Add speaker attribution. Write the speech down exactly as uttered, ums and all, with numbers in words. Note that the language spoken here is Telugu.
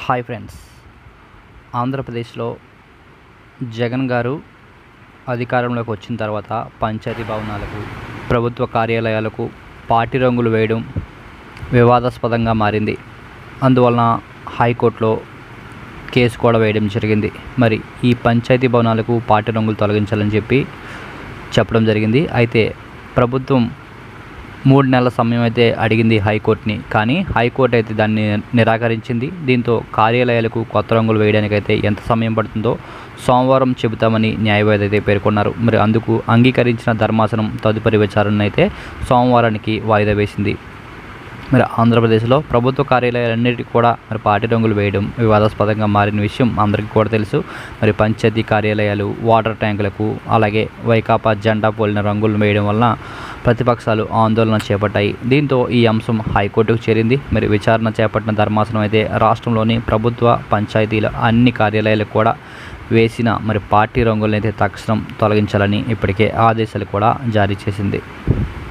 Speaker 1: హాయ్ ఫ్రెండ్స్, ఆంధ్రప్రదేశ్లో జగన్ గారు అధికారంలోకి వచ్చిన తర్వాత పంచాయతీ భవనాలకు, ప్రభుత్వ కార్యాలయాలకు పార్టీ రంగులు వేయడం వివాదాస్పదంగా మారింది. అందువలన హైకోర్టులో కేసు కూడా వేయడం జరిగింది. మరి ఈ పంచాయతీ భవనాలకు పార్టీ రంగులు తొలగించాలని చెప్పి చెప్పడం జరిగింది. అయితే ప్రభుత్వం మూడు నెలల సమయం అయితే అడిగింది హైకోర్టుని, కానీ హైకోర్టు అయితే దాన్ని నిరాకరించింది. దీంతో కార్యాలయాలకు కొత్త రంగులు వేయడానికైతే ఎంత సమయం పడుతుందో సోమవారం చెబుతామని న్యాయవాది అయితే పేర్కొన్నారు. మరి అందుకు అంగీకరించిన ధర్మాసనం తదుపరి విచారణ అయితే సోమవారానికి వాయిదా వేసింది. మరి ఆంధ్రప్రదేశ్లో ప్రభుత్వ కార్యాలయాలన్నిటికీ కూడా మరి పార్టీ రంగులు వేయడం వివాదాస్పదంగా మారిన విషయం అందరికీ కూడా తెలుసు. మరి పంచాయతీ కార్యాలయాలు, వాటర్ ట్యాంకులకు అలాగే వైకాపా జెండా పోలిన రంగులు వేయడం వలన ప్రతిపక్షాలు ఆందోళన చేపట్టాయి. దీంతో ఈ అంశం హైకోర్టుకు చేరింది. మరి విచారణ చేపట్టిన ధర్మాసనం అయితే రాష్ట్రంలోని ప్రభుత్వ పంచాయతీల అన్ని కార్యాలయాలకు కూడా వేసిన మరి పార్టీ రంగులను అయితే తక్షణం తొలగించాలని ఇప్పటికే ఆదేశాలు కూడా జారీ చేసింది.